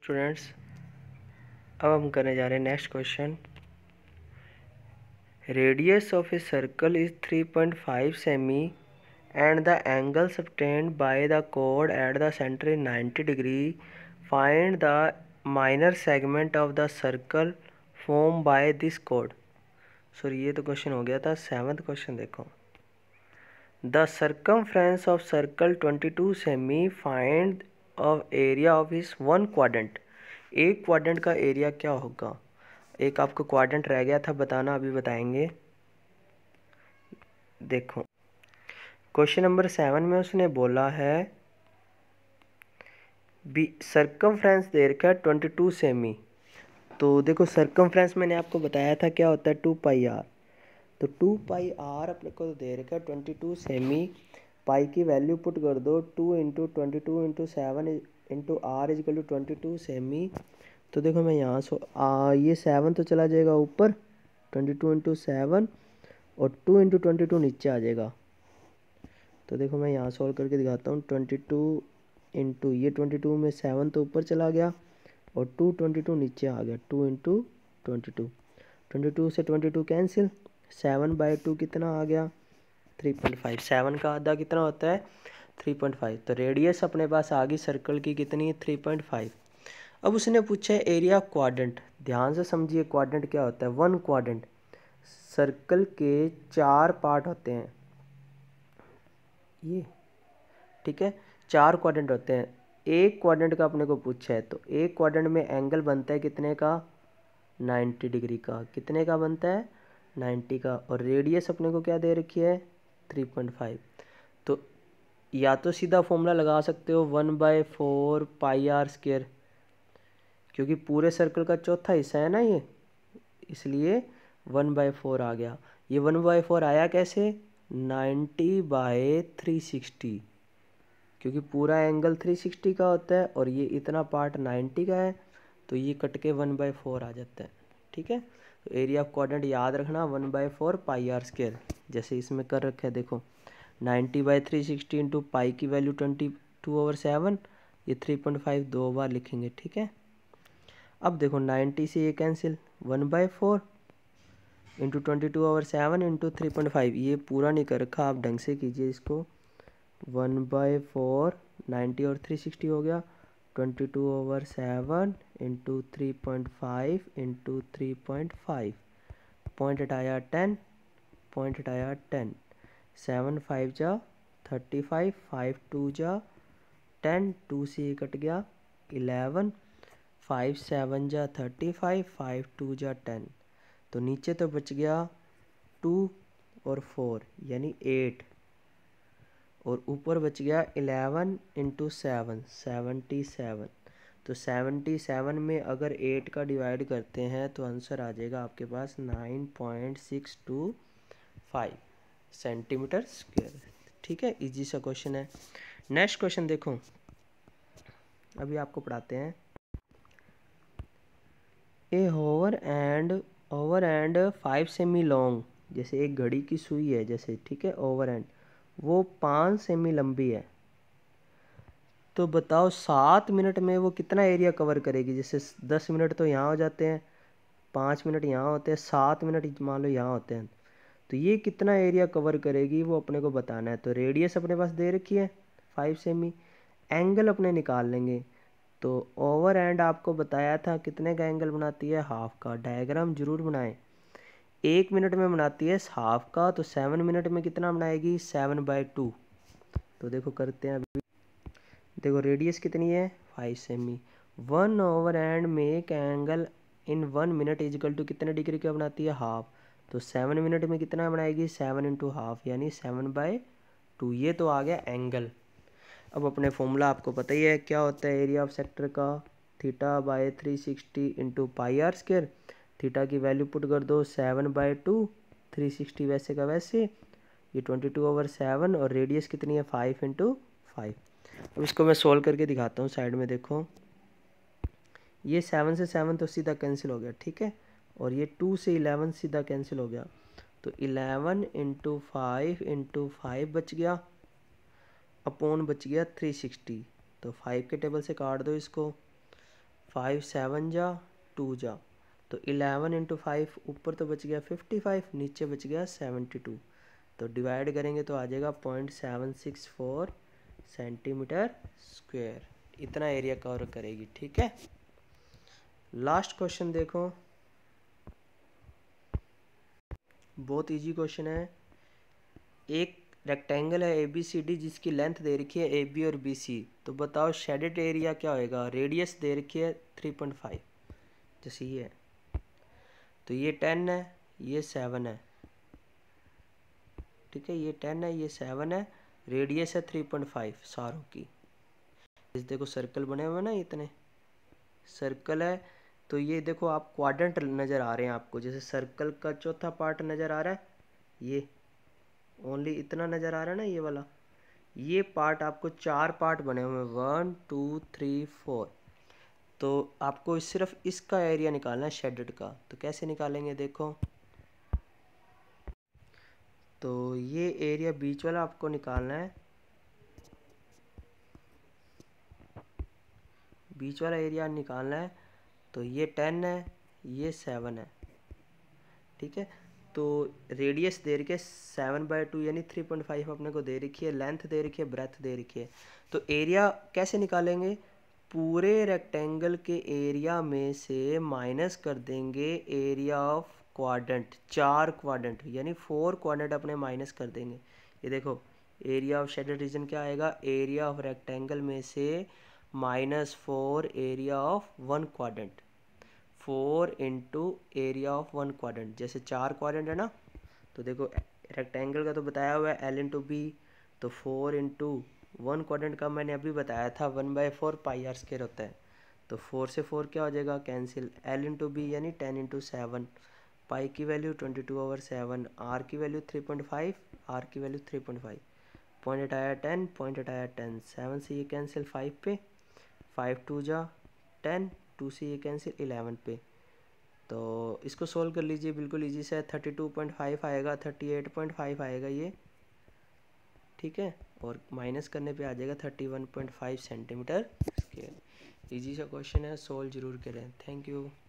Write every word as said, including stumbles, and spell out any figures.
Students, अब हम करने जा रहे हैं next question. Radius of a circle is three point five semi and the angle subtended by the कोड at the centre is ninety degree. Find the minor segment of the circle form by this कोड। Sorry, ये तो question हो गया था। Seventh question देखो। The circumference of circle twenty two semi, find of area of इस one quadrant. एक quadrant का एरिया क्या होगा? एक आपको क्वाड्रेंट रह गया था बताना, अभी बताएंगे। देखो क्वेश्चन नंबर सेवन में उसने बोला है बी सर्कमफ्रेंस दे रखा है ट्वेंटी टू सेमी। तो देखो सर्कमफ्रेंस मैंने आपको बताया था क्या होता है, टू पाई आर। तो टू पाई आर अपने को दे रखा है ट्वेंटी टू सेमी। पाई की वैल्यू पुट कर दो, two into twenty two into seven into r equal to twenty two semi. तो देखो मैं यहाँ सो आ, ये सेवन तो चला जाएगा ऊपर, ट्वेंटी टू इंटू सेवन, और टू इंटू ट्वेंटी टू नीचे आ जाएगा। तो देखो मैं यहाँ सॉल्व करके दिखाता हूँ। ट्वेंटी टू इंटू ये ट्वेंटी टू में सेवन तो ऊपर चला गया और टू ट्वेंटी टू नीचे आ गया। Two into twenty two, twenty two से twenty two cancel, seven by two कितना आ गया, थ्री पॉइंट फाइव। सेवन का आधा कितना होता है, थ्री पॉइंट फाइव। तो रेडियस अपने पास आ गई सर्कल की कितनी है, थ्री पॉइंट फाइव। अब उसने पूछा है एरिया क्वाड्रेंट। ध्यान से समझिए क्वाड्रेंट क्या होता है। वन क्वाड्रेंट, सर्कल के चार पार्ट होते हैं ये, ठीक है, चार क्वाड्रेंट होते हैं। एक क्वाड्रेंट का अपने को पूछा है, तो एक क्वाड्रेंट में एंगल बनता है कितने का, नाइन्टी डिग्री का। कितने का बनता है, नाइन्टी का। और रेडियस अपने को क्या दे रखी है, थ्री पॉइंट फाइव। तो या तो सीधा फॉर्मूला लगा सकते हो, one by four pi r square, क्योंकि पूरे सर्कल का चौथा हिस्सा है ना ये, इसलिए वन बाय फोर आ गया। ये वन बाय फोर आया कैसे, नाइन्टी बाय थ्री सिक्सटी, क्योंकि पूरा एंगल थ्री सिक्सटी का होता है और ये इतना पार्ट नाइन्टी का है, तो ये कट के वन बाय फोर आ जाता है। ठीक है, तो एरिया ऑफ क्वाड्रेंट याद रखना, one by four pi r square, जैसे इसमें कर रखा है। देखो ninety by three sixty into pi की value twenty two over seven, ये थ्री पॉइंट फाइव दो बार लिखेंगे। ठीक है, अब देखो नाइन्टी से ये cancel, one by four into twenty two over seven into three point five. ये पूरा नहीं कर रखा, आप ढंग से कीजिए इसको। वन बाई फोर, नाइन्टी और थ्री सिक्सटी हो गया, twenty two over seven into three point five into three point five. Point हटाया टेन, पॉइंट हटाया टेन, सेवन फाइव जा थर्टी फाइव, फाइव टू जा टेन, टू से ये कट गया इलेवन, फाइव सेवन जा थर्टी फाइव, फाइव टू जा ten. तो नीचे तो बच गया टू और फोर यानी एट, और ऊपर बच गया eleven into seven, seventy seven. तो सेवेंटी सेवन में अगर एट का डिवाइड करते हैं तो आंसर आ जाएगा आपके पास nine point six two five centimetre square. ठीक है, इजी सा क्वेश्चन है। नेक्स्ट क्वेश्चन देखो, अभी आपको पढ़ाते हैं। A hour hand hour hand five semi long, जैसे एक घड़ी की सुई है जैसे, ठीक है, ओवर एंड वो पाँच सेमी लंबी है। तो बताओ सात मिनट में वो कितना एरिया कवर करेगी। जैसे दस मिनट तो यहाँ हो जाते हैं, पाँच मिनट यहाँ होते हैं, सात मिनट मान लो यहाँ होते हैं, तो ये कितना एरिया कवर करेगी वो अपने को बताना है। तो रेडियस अपने पास दे रखी है फाइव सेमी, एंगल अपने निकाल लेंगे। तो ओवर एंड आपको बताया था कितने का एंगल बनाती है, हाफ का। डायग्राम जरूर बनाएं, एक मिनट में बनाती है हाफ का, तो सेवन मिनट में कितना बनाएगी, सेवन बाई टू। तो देखो करते हैं अभी। देखो रेडियस कितनी है, five semi. One hour hand make angle in one minute equal to कितने डिग्री का बनाती है, हाफ। तो सेवन मिनट में कितना बनाएगी, सेवन इंटू हाफ यानी सेवन बाई टू। ये तो आ गया एंगल। अब अपने फॉर्मूला आपको पता ही है क्या होता है एरिया ऑफ सेक्टर का, theta by three sixty into pi r square. Theta की वैल्यू पुट कर दो seven by two, three sixty वैसे का वैसे, ये ट्वेंटी टू ओवर सेवन, और रेडियस कितनी है, फाइव इंटू फाइव। अब इसको मैं सोल्व करके दिखाता हूँ। साइड में देखो, ये सेवन से सेवन तो सीधा कैंसिल हो गया, ठीक है, और ये टू से इलेवन सीधा कैंसिल हो गया। तो eleven into five into five बच गया, अपॉन बच गया थ्री सिक्सटी। तो फाइव के टेबल से काट दो इसको, फाइव सेवन जा टू जा, तो इलेवन इंटू फाइव, ऊपर तो बच गया फिफ्टी फाइव, नीचे बच गया सेवेंटी टू, तो डिवाइड करेंगे तो आ जाएगा point seven six four centimetre square, इतना एरिया कवर करेगी। ठीक है, लास्ट क्वेश्चन देखो, बहुत इजी क्वेश्चन है। एक रेक्टेंगल है ए बी सी डी जिसकी लेंथ दे रखी है ए बी और बी सी, तो बताओ शेडेड एरिया क्या होएगा। रेडियस दे रखी है थ्री पॉइंट फाइव, जैसे ये है, तो ये टेन है, ये सेवन है। ठीक है, ये टेन है, ये सेवन है, रेडियस है थ्री पॉइंट फाइव सारों की। इस देखो सर्कल बने हुए ना, इतने सर्कल है, तो ये देखो आप क्वाड्रेंट नज़र आ रहे हैं आपको, जैसे सर्कल का चौथा पार्ट नज़र आ रहा है, ये ओनली इतना नज़र आ रहा है ना, ये वाला, ये पार्ट आपको चार पार्ट बने हुए हैं, वन टू थ्री फोर, तो आपको सिर्फ इसका एरिया निकालना है शेडेड का। तो कैसे निकालेंगे देखो, तो ये एरिया बीच वाला आपको निकालना है, बीच वाला एरिया निकालना है, तो ये टेन है, ये सेवन है। ठीक है, तो रेडियस दे रखी है सेवन बाई टू यानी थ्री पॉइंट फाइव अपने को दे रखी है, लेंथ दे रखी है, ब्रेथ दे रखी है। तो एरिया कैसे निकालेंगे, पूरे रेक्टेंगल के एरिया में से माइनस कर देंगे एरिया ऑफ क्वाड्रेंट, चार क्वाड्रेंट यानी फोर क्वाड्रेंट अपने माइनस कर देंगे। ये देखो एरिया ऑफ शेडेड रीजन क्या आएगा, एरिया ऑफ रेक्टेंगल में से minus four area of one quadrant, four into area of one quadrant, जैसे चार क्वाड्रेंट है ना, तो देखो रेक्टेंगल का तो बताया हुआ है एल इंटू बी, तो फोर इंटू वन क्वाड्रेंट का मैंने अभी बताया था one by four pi r square होता है, तो फोर से फोर क्या हो जाएगा कैंसिल, एल इंटू बी यानी टेन इंटू सेवन, पाई की value twenty two over seven, r की value three point five, r की value three point five, point हटाया टेन, पॉइंट हटाया टेन, सेवन से ये कैंसिल फाइव पे, फाइव टू जा टेन, टू से ये कैंसिल इलेवन पे। तो इसको सोल्व कर लीजिए, बिल्कुल इजी से, थर्टी टू पॉइंट फाइव आएगा, थर्टी एट पॉइंट फाइव आएगा ये। ठीक है, और माइनस करने पे आ जाएगा thirty one point five centimetre square. Easy सा क्वेश्चन है, सोल्व जरूर करें। Thank you.